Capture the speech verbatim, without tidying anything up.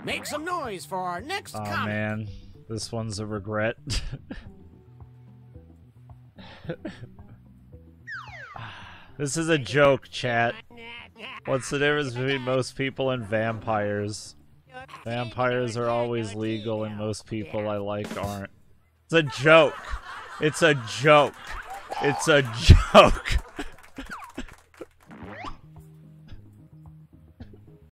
Make some noise for our next Oh comment. man, this one's a regret. This is a joke, chat. What's the difference between most people and vampires? Vampires are always legal and most people I like aren't. It's a joke. It's a joke. It's a joke.